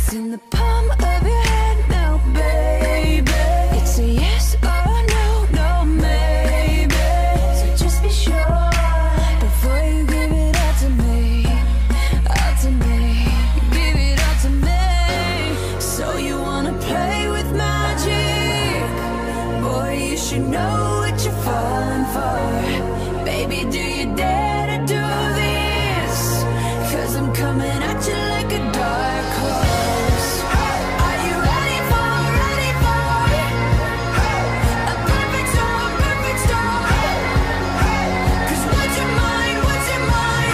It's in the palm of your hand now, baby. It's a yes or no, no maybe. So just be sure before you give it all to me, all to me. Give it all to me. So you wanna play with magic? Boy, you should know what you're falling for. Baby, do you dare to do this? 'Cause I'm coming at you like a dark horse. Are you ready for a perfect storm, perfect storm? 'Cause what's your mind, what's your mind?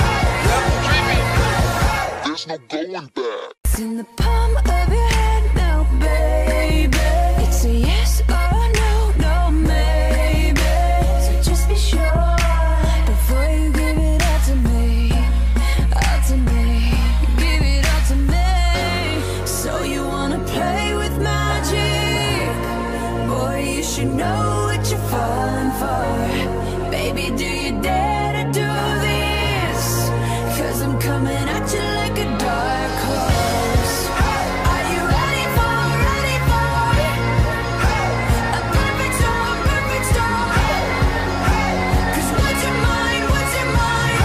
There's no going back. It's in the palm of your hand now, baby. It's a yes or no, no maybe. So just be sure before you give it all to me, all to me. Give it all to me. So you wanna play with magic? Boy, you should know what you're falling for. Baby, do you dare to do this? 'Cause I'm coming at you like a dark horse. Are you ready for a perfect storm, perfect storm? 'Cause what's your mind, what's your mind?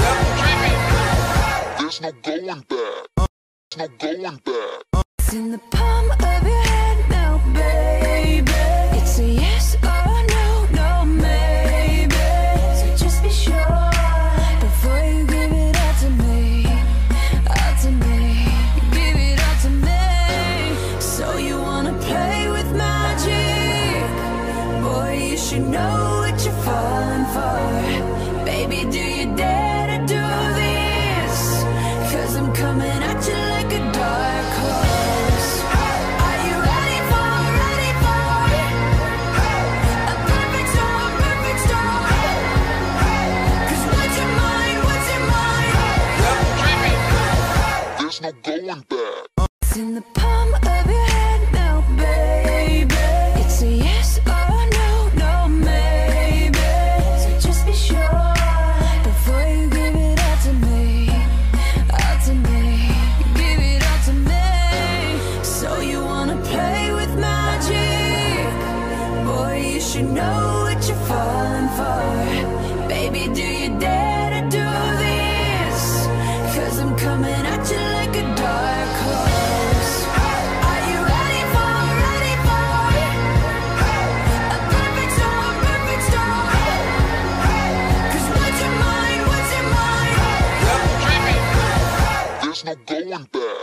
There's no going back. There's no going back. It's in the palm of your hand now, baby. It's a yes or no, no maybe. So just be sure before you give it all to me, all to me. Give it all to me. So you wanna play with magic? Boy, you should know what you're falling for. Baby, do you dare to do this? 'Cause I'm coming at you like a dark horse. Are you ready for a perfect storm, perfect storm? 'Cause what's your mind, what's your mind? There's no going back. It's in the palm of your hand now, baby. It's a yes or no, no maybe. So just be sure before you give it all to me, all to me. Give it all to me. So you wanna play with magic? Boy, you should know what you're falling for. Baby, do you dare to do this? 'Cause I'm coming at you like a dark horse. Are you ready for a perfect storm, perfect storm? 'Cause what's your mind, what's your mind? There's no going back.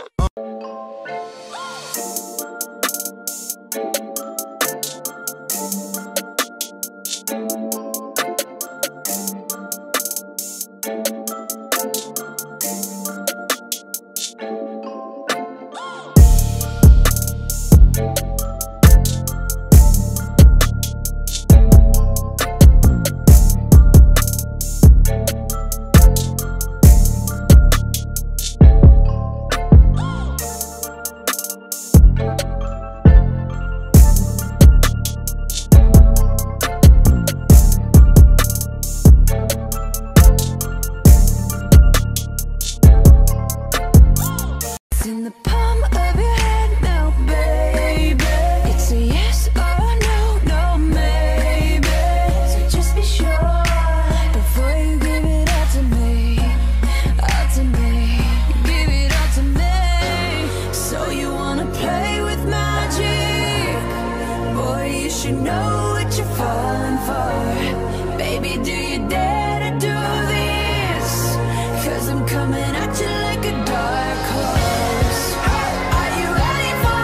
It's in the palm of your hand now, baby. It's a yes or no, no maybe. So just be sure before you give it all to me, all to me. Give it all to me. So you wanna play with magic? Boy, you should know what you're falling for. Baby, do you dare to do this? 'Cause I'm coming at you like a dark horse. Are you ready for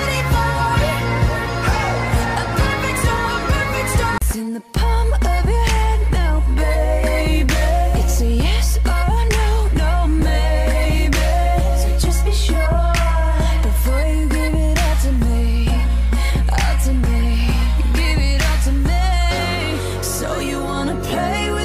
a perfect storm, perfect storm? It's in the palm of your hand now, baby. It's a yes or no, no maybe. So just be sure before you give it all to me, all to me. Give it all to me. So you wanna play with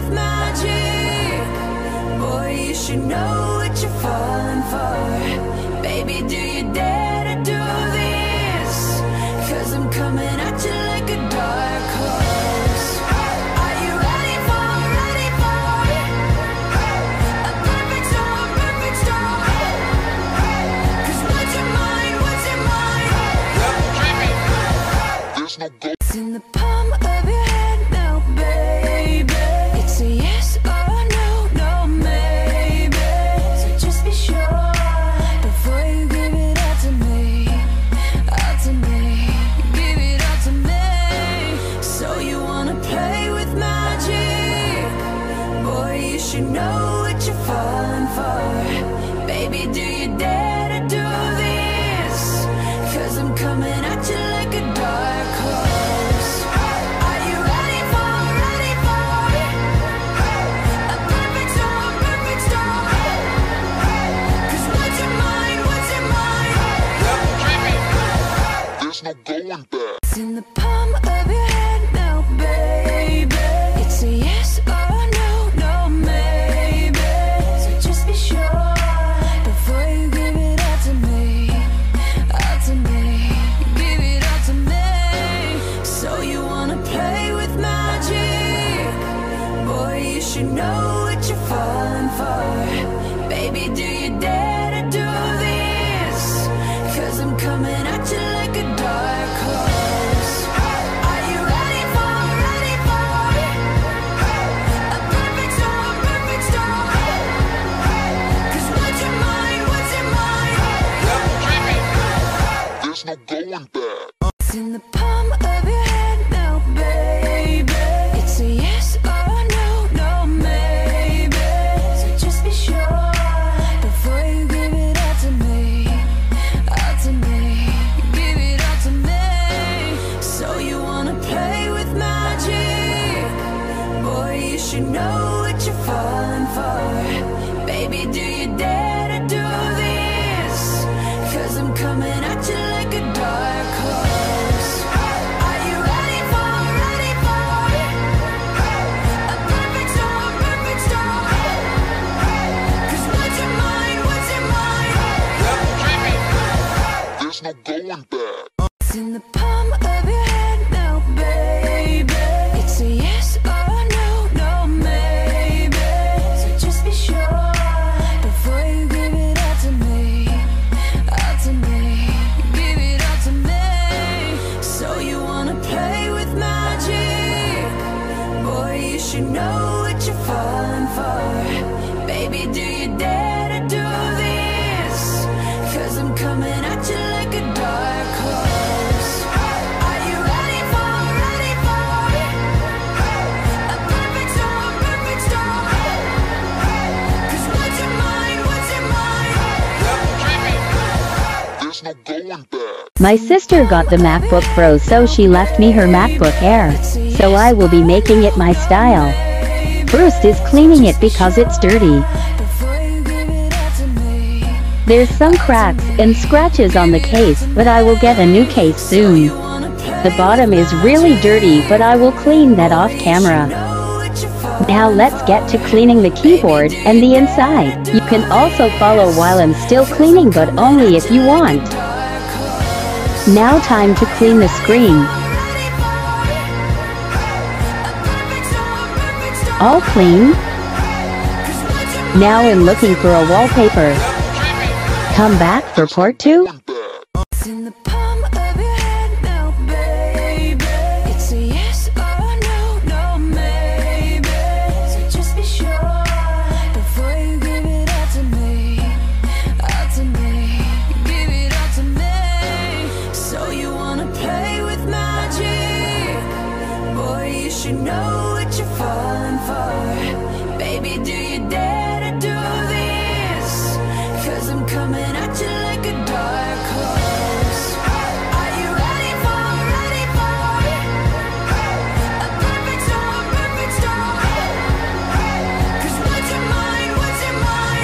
no go. It's in the palm of your hand now, baby. It's a yes or no, no maybe. So just be sure before you give it all to me, all to me. Give it all to me. So you wanna play with magic? Boy, you should know what you're falling for. Baby, do you dare to do this? 'Cause I'm coming at you like a dark horse. Are you ready for a perfect storm, perfect storm? 'Cause what's in mind, what's in mind? There's no going back. It's in the palm of your hand now, baby. It's a yes or no, no maybe. So just be sure before you give it all to me, all to me. Give it all to me. So you wanna play with magic? Boy, you should know what you're falling for. Baby, do you dare to do this? 'Cause I'm coming at you like a dark horse. Are you ready for a perfect storm, perfect storm? 'Cause what's in mind, what's in mind? There's no going back. It's in the palm of your hand now, baby. It's a yes or no, no maybe. So just be sure before you give it all to me, all to me. Give it all to me. So you wanna play with magic? Boy, you should know what you're falling for. Baby, do you dare to do this? 'Cause I'm coming at you like a dark horse. Are you ready for a perfect storm, perfect storm? 'Cause what's in mind, what's in mind? There's no going back. It's in the palm of your hand now, baby. It's a yes or no, no maybe. So just be sure before you give it all to me, all to me. Give it all to me. So you wanna play with magic? Boy, you should know what you're falling for. Baby, do you dare to do this? 'Cause I'm coming at you like a dark horse. Are you ready for a perfect storm, perfect storm? 'Cause what's in mind, what's in mind? There's no going back. My sister got the MacBook Pro, so she left me her MacBook Air, so I will be making it my style. First is cleaning it because it's dirty. Before you give it all to me. There's some cracks and scratches on the case, but I will get a new case soon. The bottom is really dirty, but I will clean that off camera. Now let's get to cleaning the keyboard and the inside. You can also follow while I'm still cleaning, but only if you want. Now time to clean the screen. All clean. Now I'm looking for a wallpaper. Come back for part 2. Going back. It's in the palm of your hand now, baby. It's a yes or no, no maybe. So just be sure before you give it all to me, all to me. Give it all to me. So you wanna play with magic? Boy, you should know what you're falling for. Baby, do you dare to do this? 'Cause I'm coming at you like a dark horse. Are you ready for a perfect storm, perfect storm? 'Cause what's in mind, what's in mind?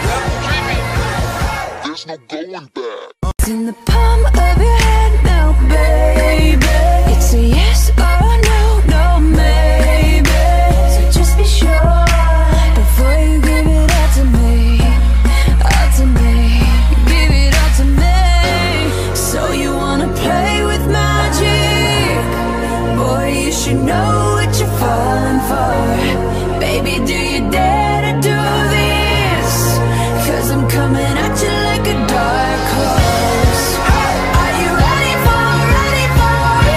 There's no going back. It's in the palm of your hand now, baby. It's a yes or no, no maybe. So just be sure before you give it all to me, all to me. Give it all to me. So you wanna play with magic? Boy, you should know what you're falling for. Baby, do you dare to do this? 'Cause I'm coming at you like a dark horse. Are you ready for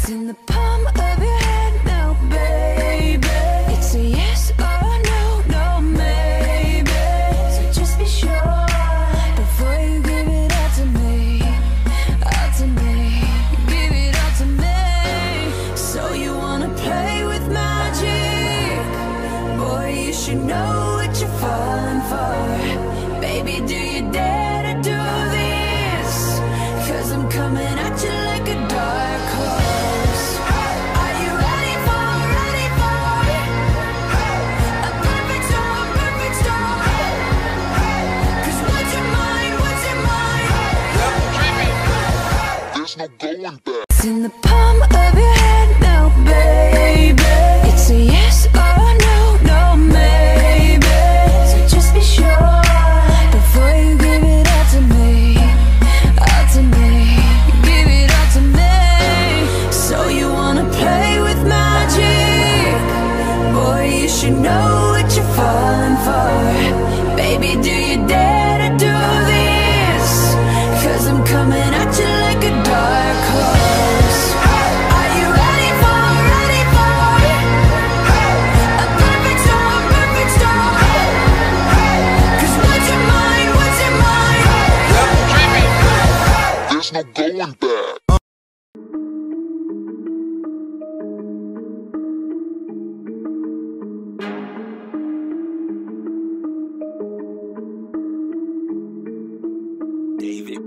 It's in the palm of your hand now, baby. It's a yes or no, no maybe. So just be sure before you give it all to me, all to me. Give it all to me. So you wanna play with magic? Boy, you should know what you're falling for. Baby, do you dare to do this? 'Cause I'm coming at you like a dark horse. Are you ready for a perfect storm, perfect storm? 'Cause what's in mine, what's in mine? There's no going back. It's in the palm of your hand now, baby. It's a yes or no, no maybe. So just be sure before you give it all to me, all to me. Give it all to me. So you wanna play with magic? Boy, you should know what you're falling for. Baby, do you dare to do this? 'Cause I'm coming at you like a dark horse. Are you ready for a perfect storm, perfect storm? 'Cause what's in mine, what's in mine? There's no going back. David.